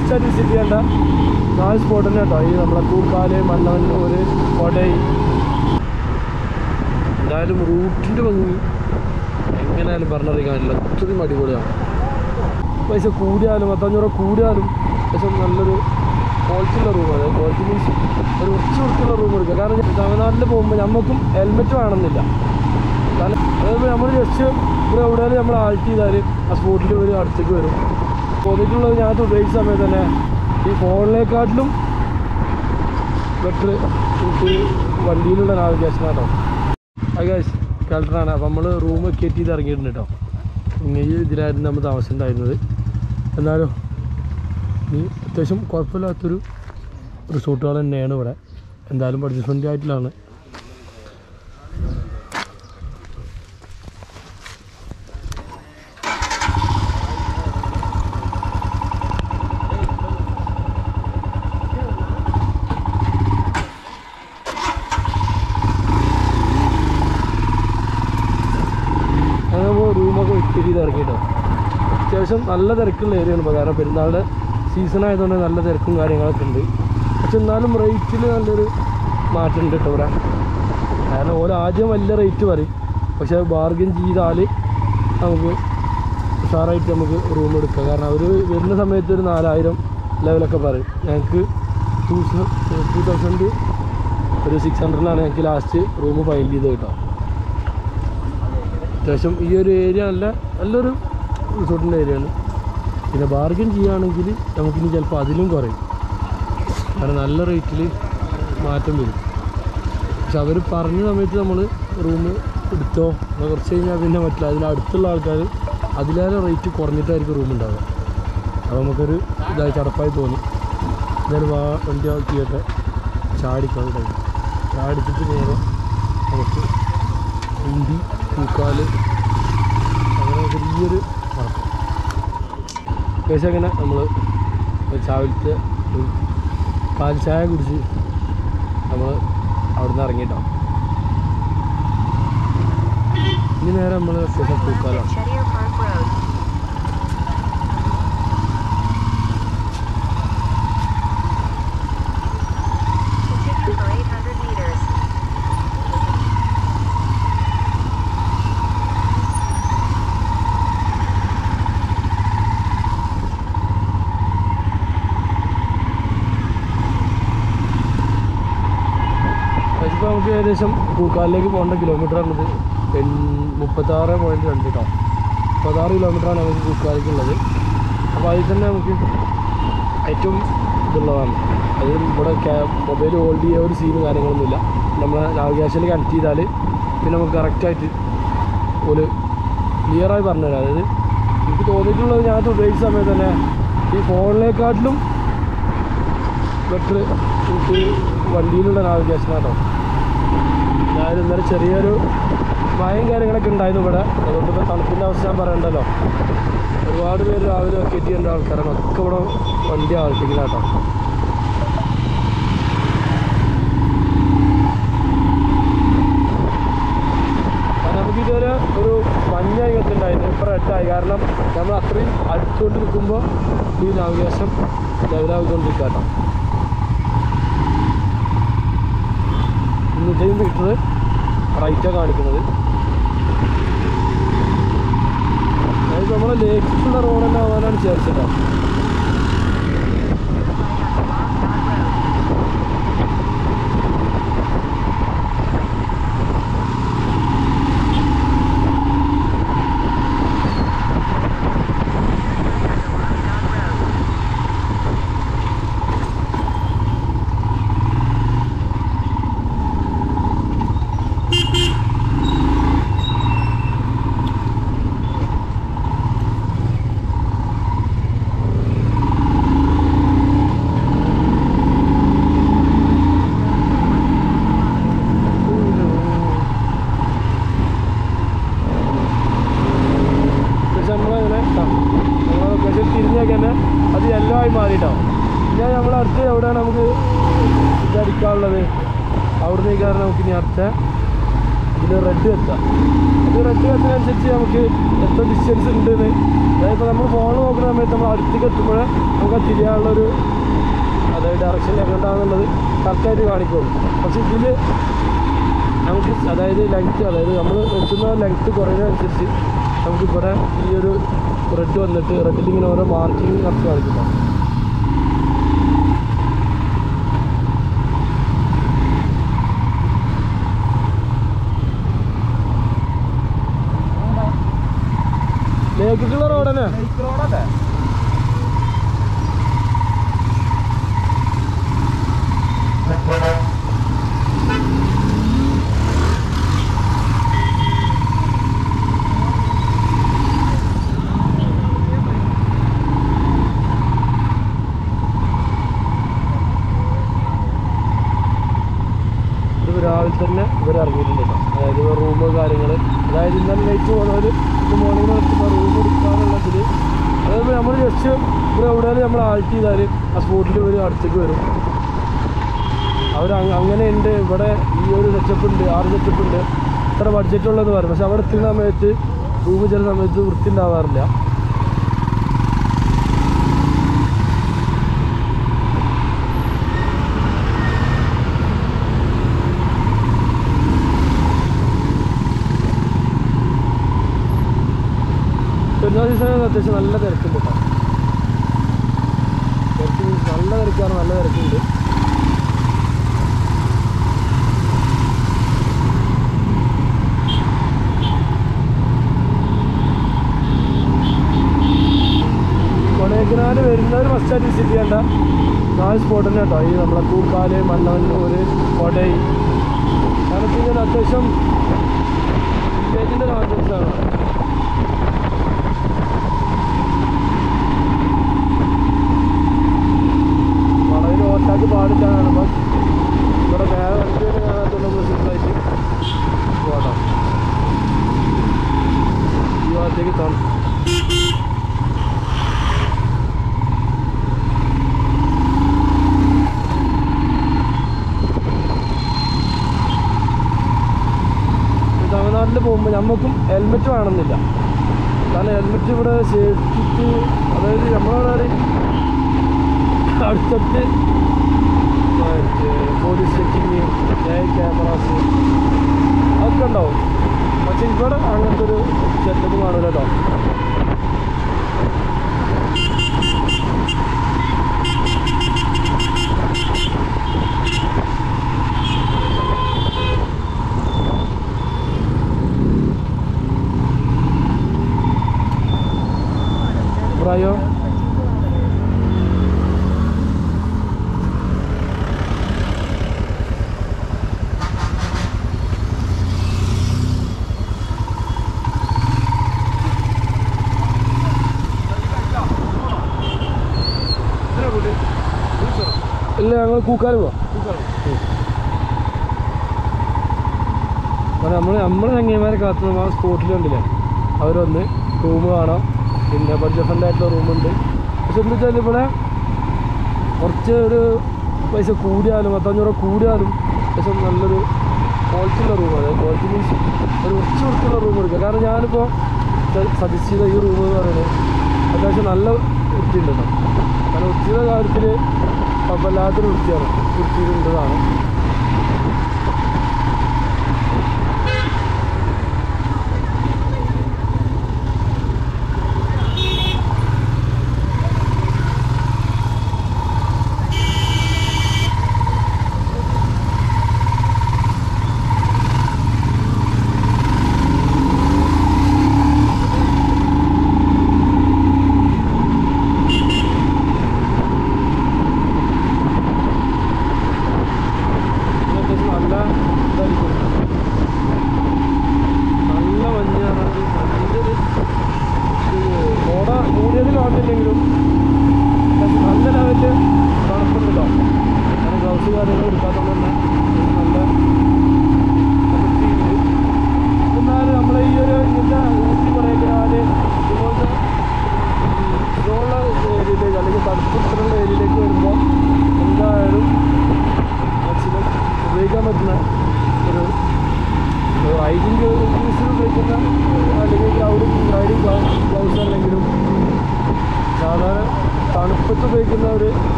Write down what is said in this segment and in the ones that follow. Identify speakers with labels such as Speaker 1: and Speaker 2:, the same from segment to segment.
Speaker 1: മസ്റ്റായിട്ട് വിസിറ്റ് ചെയ്യേണ്ട 4 സ്പോട്ട് തന്നെ കേട്ടോ. ഈ നമ്മളെ കൂർക്കാല്, മണ്ണവന്നൂർ, കൊടൈ. എന്തായാലും റൂട്ടിൻ്റെ ഭംഗി എങ്ങനെയായാലും പറഞ്ഞറിയിക്കാനില്ല. അത്രയും അടിപൊളിയാണ്. പൈസ കൂടിയാലും 1500 കൂടിയാലും പക്ഷെ നല്ലൊരു ക്വാളിറ്റിയുള്ള റൂമാണ്. ക്വാളിറ്റി മീൻസ് ഒരു വൃത്തിയുള്ള റൂം എടുക്കുക. കാരണം തമിഴ്നാട്ടിൽ പോകുമ്പോൾ നമുക്കും ഹെൽമെറ്റ് വേണമെന്നില്ല. കാരണം അതായത് നമ്മൾ ജസ്റ്റ് ഇവിടെ എവിടെയാലും നമ്മൾ ആൾട്ട് ചെയ്താൽ ആ സ്പോട്ടിൽ ഒരു അടുത്തേക്ക് വരും. തോന്നിയിട്ടുള്ളത് ഞാൻ ഉപയോഗിച്ച സമയത്ത് തന്നെ ഈ ഫോണിനെക്കാട്ടിലും ബെറ്റർ എനിക്ക് വണ്ടിയിലുള്ള നാവിഗേഷൻ കേട്ടോ. ഗൈസ് കലക്ടറാണ്. അപ്പോൾ നമ്മൾ റൂം വെക്കേറ്റ് ചെയ്ത് ഇറങ്ങിയിട്ടുണ്ട് കേട്ടോ. ഈ ഇതിലായിരുന്നു നമ്മൾ താമസിച്ചിട്ടുണ്ടായിരുന്നത്. എന്നാലും ഈ അത്യാവശ്യം കുഴപ്പമില്ലാത്തൊരു റിസോർട്ടുകൾ തന്നെയാണ് ഇവിടെ. എന്തായാലും ബഡ്ജറ്റ് ഫ്രണ്ട്ലി ആയിട്ടുള്ളതാണ്. റൂമൊക്കെ വെക്കേറ്റ് ചെയ്ത് ഇറങ്ങിയിട്ടോ. അത്യാവശ്യം നല്ല തിരക്കുള്ള ഏരിയയാണ്. ഇപ്പോൾ കാരണം പെരുന്നാളുടെ സീസൺ ആയതുകൊണ്ട് നല്ല തിരക്കും കാര്യങ്ങളൊക്കെ ഉണ്ട്. പക്ഷെ എന്നാലും റേറ്റിൽ നല്ലൊരു മാറ്റമുണ്ട് കേട്ടോ ഇവിടെ. കാരണം ഓരോ ആദ്യം വലിയ റേറ്റ് പറയും, പക്ഷേ ബാർഗിൻ ചെയ്താൽ നമുക്ക് ഉഷാറായിട്ട് നമുക്ക് റൂം എടുക്കാം. കാരണം അവർ വരുന്ന സമയത്ത് ഒരു 4000 ലെവലൊക്കെ പറയും. ഞങ്ങൾക്ക് 2000 ഒരു 600 ഞങ്ങൾക്ക് ലാസ്റ്റ് റൂം ഫൈൽ ചെയ്ത് കേട്ടോ. അത്യാവശ്യം ഈ ഒരു ഏരിയ നല്ലൊരു റിസോർട്ടിൻ്റെ ഏരിയയാണ്. പിന്നെ ബാർഗിൻ ചെയ്യുകയാണെങ്കിൽ നമുക്കിനി ചിലപ്പോൾ അതിലും കുറയും. കാരണം നല്ല റേറ്റിൽ മാറ്റം വരും. പക്ഷെ അവർ പറഞ്ഞ സമയത്ത് നമ്മൾ റൂം എടുത്തോ കുറച്ച് കഴിഞ്ഞാൽ പിന്നെ പറ്റില്ല. അതിനടുത്തുള്ള ആൾക്കാർ അതിലേറെ റേറ്റ് കുറഞ്ഞിട്ടായിരിക്കും റൂം ഉണ്ടാവുക. അപ്പോൾ നമുക്കൊരു ഇതായി ചടപ്പായി തോന്നി. എന്തായാലും വണ്ടി ആക്കിയിട്ട് ചാടിക്കാൻ കഴിയും. ചാടിച്ചിട്ട് നേരെ നമുക്ക് ഇന്ത്യ പൂക്കാല് അങ്ങനെ ചെറിയൊരു നടക്കും. പക്ഷേ അങ്ങനെ നമ്മൾ രാവിലത്തെ പാൽ ചായ കുടിച്ച് നമ്മൾ അവിടെ നിന്ന് ഇറങ്ങിയിട്ടോ. ഇനി നേരെ നമ്മൾ പൂക്കാലാണ്. ഇപ്പോൾ നമുക്ക് ഏകദേശം പൂക്കാലിലേക്ക് പോകേണ്ട കിലോമീറ്ററാണത് 36.2 കേട്ടോ. 36 കിലോമീറ്ററാണ് നമുക്ക് പൂക്കാലിലേക്കുള്ളത്. അപ്പോൾ അതിൽ തന്നെ നമുക്ക് ഏറ്റവും ഇതുള്ളതാണ്. അത് ഇവിടെ മൊബൈൽ ഹോൾഡ് ചെയ്യുക ഒരു സീനും കാര്യങ്ങളൊന്നുമില്ല. നമ്മളെ നാവിഗേഷനിൽ കണക്ട് ചെയ്താൽ പിന്നെ നമുക്ക് കറക്റ്റായിട്ട് ഒരു ക്ലിയറായി പറഞ്ഞുതരാം. അതായത് എനിക്ക് തോന്നിയിട്ടുള്ളത് ഞാൻ ഉപയോഗിച്ച സമയത്ത് തന്നെ ഈ ഫോണിനെക്കാട്ടിലും ബെറ്റർ എനിക്ക് വണ്ടിയിലുള്ള നാവിഗേഷൻ കേട്ടോ. ഞാൻ ഇന്നലെ ചെറിയൊരു മഴയും കാര്യങ്ങളൊക്കെ ഉണ്ടായിരുന്നു ഇവിടെ. അതുകൊണ്ട് ഇപ്പോൾ തണുപ്പിൻ്റെ അവസ്ഥ ഞാൻ പറയണ്ടല്ലോ. ഒരുപാട് പേര് രാവിലെ വെക്കേറ്റ് ചെയ്യേണ്ട ആൾക്കാരാണ്. ഒക്കെ ഇവിടെ വണ്ടി ആൾട്ടിക്കില്ല കേട്ടോ. നമുക്കിതുവരെ ഒരു മഞ്ഞായി വെച്ചിട്ടുണ്ടായിരുന്നു. ഇപ്പോൾ റെഡായി. കാരണം നമ്മൾ അത്രയും അടുത്തുകൊണ്ട് നിൽക്കുമ്പോൾ ഈ നാവിഗേഷൻ ലെവലായിക്കൊണ്ടിരിക്കുക കേട്ടോ. 250 മീറ്റർ റൈറ്റാണ് കാണിക്കുന്നത്. അതായത് നമ്മളെ ലേക്കുള്ള റോഡ് തന്നെ ആവാനാണ് വിചാരിച്ചത്. അത് യെല്ലോ ആയി മാറിയിട്ടാവും. പിന്നെ നമ്മളടുത്ത് എവിടെയാണ് നമുക്ക് ഇതടിക്കാനുള്ളത് അവിടെ നിന്ന് കാരണം നമുക്ക് ഇനി അടുത്ത ഇതിൽ റെഡ് വെക്കുക. ഇത് റെഡ് വെക്കുന്നതനുസരിച്ച് നമുക്ക് എത്ര ഡിസ്റ്റൻസ് ഉണ്ടെന്ന്, അതായത് ഇപ്പോൾ നമ്മൾ ഫോൺ നോക്കുന്ന സമയത്ത് നമ്മൾ അടുത്തേക്ക് എത്തുമ്പോൾ നമുക്ക് ആ തിരിയാനുള്ളൊരു അതായത് ഡയറക്ഷൻ എങ്ങോട്ടാണെന്നുള്ളത് കറക്റ്റായിട്ട് കാണിക്കുള്ളൂ. പക്ഷേ ഇതിൽ നമുക്ക് അതായത് ലെങ്ത്ത്, അതായത് നമ്മൾ എത്തുന്ന ലെങ്ത്ത് കുറയുന്നതനുസരിച്ച് നമുക്കിവിടെ ഈ ഒരു റെഡ് വന്നിട്ട് റെഡിൽ ഇങ്ങനെ ഓരോ മാർക്കിങ് കറക്റ്റ് കാണിക്കുന്നുണ്ടാവും. ലേക്കുള്ള റോഡ് തന്നെ. രാവിലെ തന്നെ ഇവർ ഇറങ്ങിയിട്ടുണ്ട് കേട്ടോ. അതായത് റൂമ് കാര്യങ്ങൾ, അതായത് ഇന്നലെ നൈറ്റ് പോകുന്നവർ ഇത് മോർണിംഗ് എടുത്തുമ്പോൾ റൂം എടുക്കാനുള്ളതിൽ, അതായത് നമ്മൾ ജസ്റ്റ് ഇവിടെ എവിടെയാലും നമ്മൾ ആൾട്ട് ചെയ്താൽ ആ സ്പോട്ടിൽ ഇവർ അടുത്തേക്ക് വരും. അവർ അങ്ങനെ ഉണ്ട്. ഇവിടെ ഈ ഒരു സെറ്റപ്പ് ഉണ്ട്, 6 സെറ്റപ്പ് ഉണ്ട്, ഇത്ര ബഡ്ജറ്റുള്ളതെന്ന് പറയും. പക്ഷെ അവിടെ എത്തുന്ന സമയത്ത് റൂം ചില സമയത്ത് വൃത്തി ഉണ്ടാവാറില്ല. പെരുന്നാൾ സീസണിൽ അത്യാവശ്യം നല്ല തിരക്കുണ്ട് കേട്ടോ. തിരക്ക് മീൻസ് നല്ല തിരക്കാണ്, നല്ല തിരക്കുണ്ട്. കൊടൈക്കനാൽ വരുന്നവർ മസ്റ്റായിട്ട് വിസിറ്റ് ചെയ്യേണ്ട 4 സ്പോട്ട് തന്നെ കേട്ടോ. ഈ നമ്മളെ കൂക്കാല്, മണ്ണവന്നൂർ, കൊടൈ, കാരണം ഇങ്ങനെ അത്യാവശ്യം വില്ലേജിൻ്റെ കോൺസെപ്റ്റ്സാണ്. വളരെ ഓട്ടാക്കി പാടില്ലാണ്. അപ്പം ഇവിടെ വേറെ വണ്ടികൾ കാണാത്തുള്ള പ്രസിദ്ധമായിട്ട് പോകണം. ഈ ഭാഗത്തേക്ക് കാണും. തമിഴ്നാട്ടിൽ പോകുമ്പോൾ നമുക്കും ഹെൽമെറ്റ് വേണമെന്നില്ല. കാരണം ഹെൽമെറ്റ് ഇവിടെ സേഫ്റ്റിക്ക്, അതായത് നമ്മളവിടെ അടുത്തടുത്ത് പോലീസ് ചെക്കിങ്, ക്യാമറാസ് അതൊക്കെ ഉണ്ടാവും. പക്ഷെ ഇവിടെ അങ്ങനത്തെ ഒരു സെറ്റപ്പ് കാണില്ല കേട്ടോ. പ്രായോ ഇല്ല, ഞങ്ങൾ കൂക്കാല് പോവാം. നമ്മൾ ചങ്ങന്മാരെ കാത്തുന്ന ആ സ്പോട്ടിൽ കണ്ടില്ലേ, അവരൊന്ന് റൂം കാണാം. പിന്നെ ബഡ്ജറ്റ് ആയിട്ടുള്ള റൂമുണ്ട്. പക്ഷെ എന്താ വെച്ചാൽ ഇവിടെ കുറച്ച് ഒരു പൈസ കൂടിയാലും 1500 കൂടിയാലും പക്ഷെ നല്ലൊരു ക്വാളിറ്റിയുള്ള റൂം, അതായത് ക്വാളിറ്റി മീൻസ് ഒരു കുറച്ച് വൃത്തിയുള്ള റൂം എടുക്കുക. കാരണം ഞാനിപ്പോൾ സജസ്റ്റ് ചെയ്ത ഈ റൂം എന്ന് പറയുന്നത് അത്യാവശ്യം നല്ല വൃത്തിയുണ്ട് കേട്ടോ. കാരണം വൃത്തിയുടെ കാര്യത്തിൽ വല്ലാത്തൊരു വൃത്തിയാണ്, വൃത്തിയുള്ളതാണ്.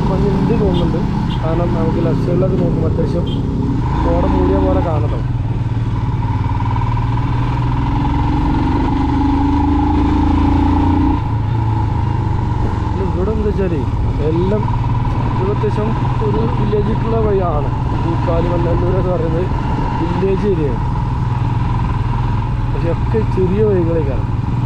Speaker 1: മഞ്ഞുണ്ട് തോന്നുന്നുണ്ട്. കാരണം നമുക്ക് ലെഫ്റ്റ് സൈഡിലൊക്കെ നോക്കുമ്പോൾ അത്യാവശ്യം കോട മൂടിയ പോലെ കാണട്ടോ. ഇവിടെ എന്താ വെച്ചാൽ എല്ലാം ഇവിടെ അത്യാവശ്യം ഒരു വില്ലേജിലേക്കുള്ള വഴിയാണ്. പൂക്കാലി മല്ലന്നൂർ എന്ന് പറയുന്നത് വില്ലേജ് ഏരിയയാണ്. പക്ഷെ ഒക്കെ ചെറിയ വഴികളേക്കാണ്.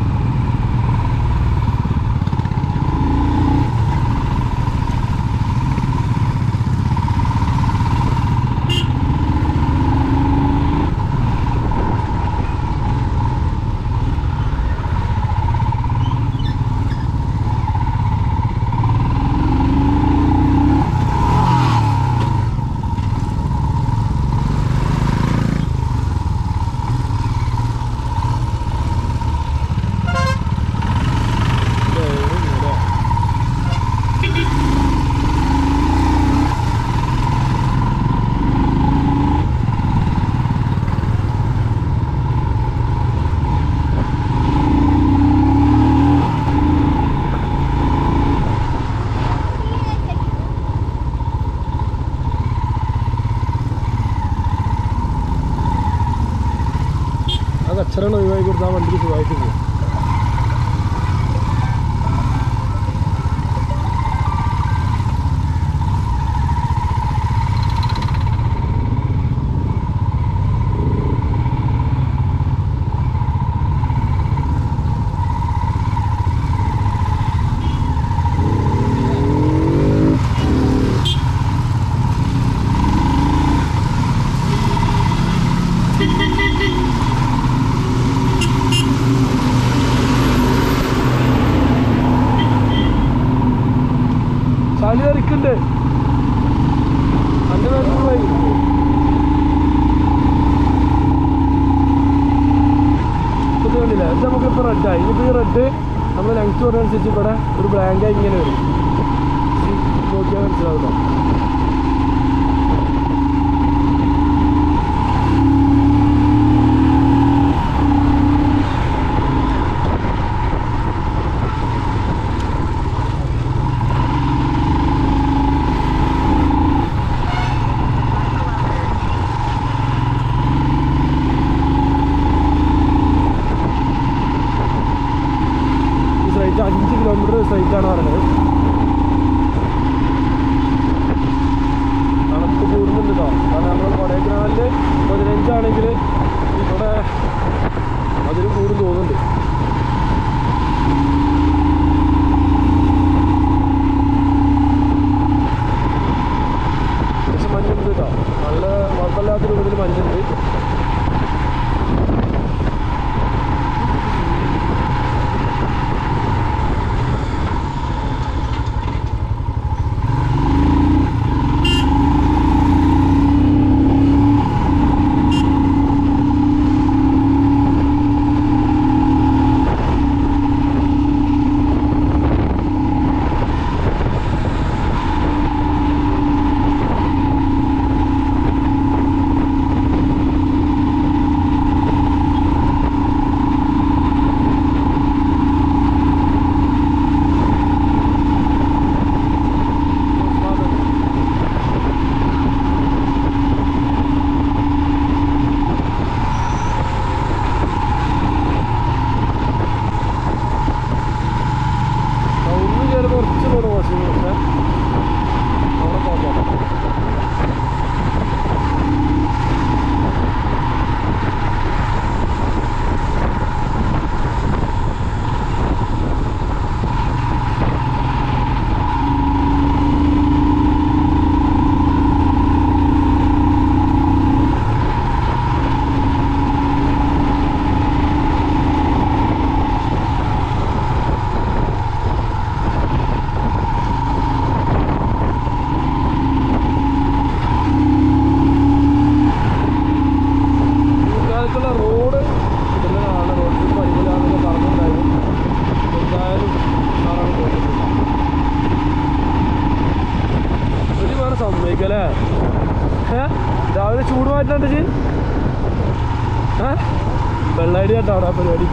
Speaker 1: അക്ഷരം ഒഴിവാക്കി കൊടുത്താൽ വണ്ടിക്ക് സുഖമായിട്ട് പോകും. ചളി തെറിക്കുന്നുണ്ട്. നല്ല വേണ്ടി ഇത് കണ്ടില്ല. ഇത് നമുക്കിപ്പോൾ റെഡായി. ഇനിയിപ്പോൾ ഈ റെഡ് നമ്മൾ ലെങ്ത് പറഞ്ഞനുസരിച്ച് ഇവിടെ ഒരു ബ്ലാങ്കായി ഇങ്ങനെ വരും. നോക്കിയാൽ മനസ്സിലാവുക. സ്ട്രൈറ്റ് 5 കിലോമീറ്റർ സ്ട്രൈറ്റാണ് പറയുന്നത്. തണുപ്പ് കൂടുന്നുണ്ട് കേട്ടോ. കാരണം നമ്മൾ കൊടൈക്കനാലിൽ 15 ആണെങ്കിൽ ഇവിടെ അതിന് കൂടും തോന്നുന്നുണ്ട്. പക്ഷെ മഞ്ഞുണ്ട് കേട്ടോ. നല്ല കുഴപ്പമില്ലാത്ത രൂപത്തിൽ മഞ്ഞുണ്ട്. സമ്മതിക്കല്ലേ? രാവിലെ ചൂട് മാറ്റാണ്ട് വെള്ളാടി കേട്ടോ അവിടെ പരിപാടി.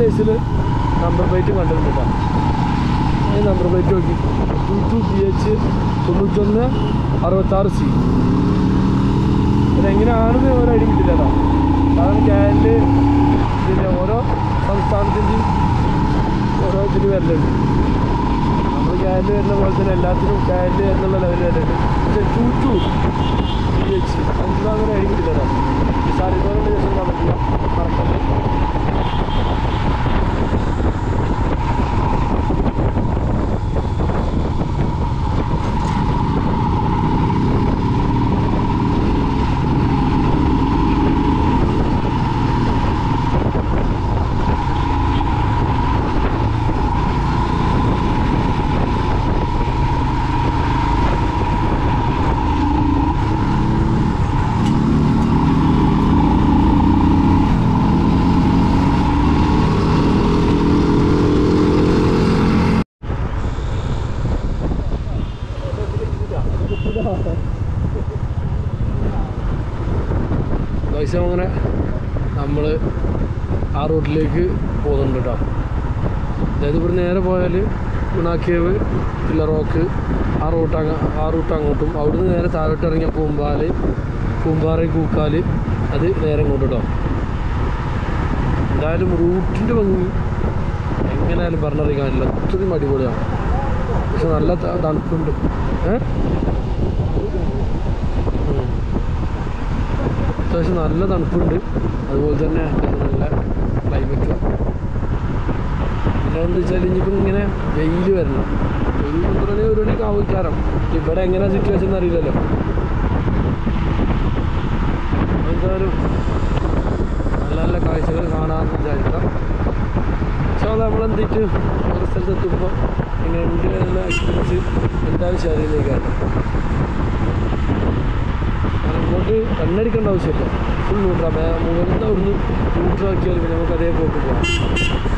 Speaker 1: സൈസിൽ നമ്പർ പ്ലേറ്റ് കണ്ടിട്ടുണ്ട് കേട്ടോ. ഈ നമ്പർ പ്ലേറ്റ് നോക്കി 22PH 9166C. ഇതെങ്ങനെയാണെന്ന് ഒരു ഐഡിയ കിട്ടില്ല കേട്ടോ. കാരണം ക്യാൻഡ് ഇതിൻ്റെ ഓരോ സംസ്ഥാനത്തിൻ്റെയും ഓരോ ഇതിന് വരുന്നുണ്ട്. നമ്മൾ ക്യാൻഡ് വരുന്ന പോലെ തന്നെ എല്ലാത്തിനും ക്യാൻഡ് എന്നുള്ള ലെവലിൽ വരുന്നുണ്ട്. പക്ഷേ 22PH അങ്ങനെ ഐഡിയ കിട്ടില്ല കേട്ടോ. സാറിനോട് ദിവസം നടക്കില്ല നടക്കല്ലേ. ദിവസം അങ്ങനെ നമ്മൾ ആ റൂട്ടിലേക്ക് പോകുന്നുണ്ട് കേട്ടോ. അതായത് ഇവിടെ നേരെ പോയാൽ ഗുണാക്കേവ്, പില്ലർ റോക്ക്, ആ റൂട്ട് അങ്ങോട്ടും, അവിടുന്ന് നേരെ താഴോട്ട് ഇറങ്ങിയ കൂമ്പാറ കൂക്കാൽ, അത് നേരെ ഇങ്ങോട്ട് കേട്ടോ. എന്തായാലും റൂട്ടിൻ്റെ ഭംഗി എങ്ങനെയായാലും പറഞ്ഞറിയിക്കാനില്ല. ഒത്തിരി അടിപൊളിയാണ്. പക്ഷെ നല്ല തണുപ്പുണ്ട്. അത്യാവശ്യം നല്ല തണുപ്പുണ്ട്. അതുപോലെ തന്നെ നല്ല ക്ലൈമറ്റും. പിന്നെ എന്താ വെച്ചാൽ ഇനിയിപ്പം ഇങ്ങനെ വെയിൽ വരണം. ഒരു 1 മണിക്ക് ആവശ്യക്കാരം. ഇവിടെ എങ്ങനെയാണ് സിറ്റുവേഷൻ എന്ന് അറിയില്ലല്ലോ. എന്തായാലും നല്ല നല്ല കാഴ്ചകൾ കാണാമെന്ന് വിചാരിക്കാം. പക്ഷേ അത് നമ്മളെന്തിട്ട് ഒരു സ്ഥലത്ത് എത്തുമ്പോൾ ഇങ്ങനെ ഉണ്ട് എന്നുള്ള എക്സ്പീരിയൻസ് എന്തായാലും ശരീരത്തിലേക്കാണ്. അങ്ങോട്ട് കണ്ണടിക്കേണ്ട ആവശ്യമില്ല. Full neutral. മുകളിൽ നിന്ന് അവിടുന്ന് ന്യൂട്രാക്കിയാൽ പിന്നെ നമുക്ക് അതേ പോക്ക് പോകാം.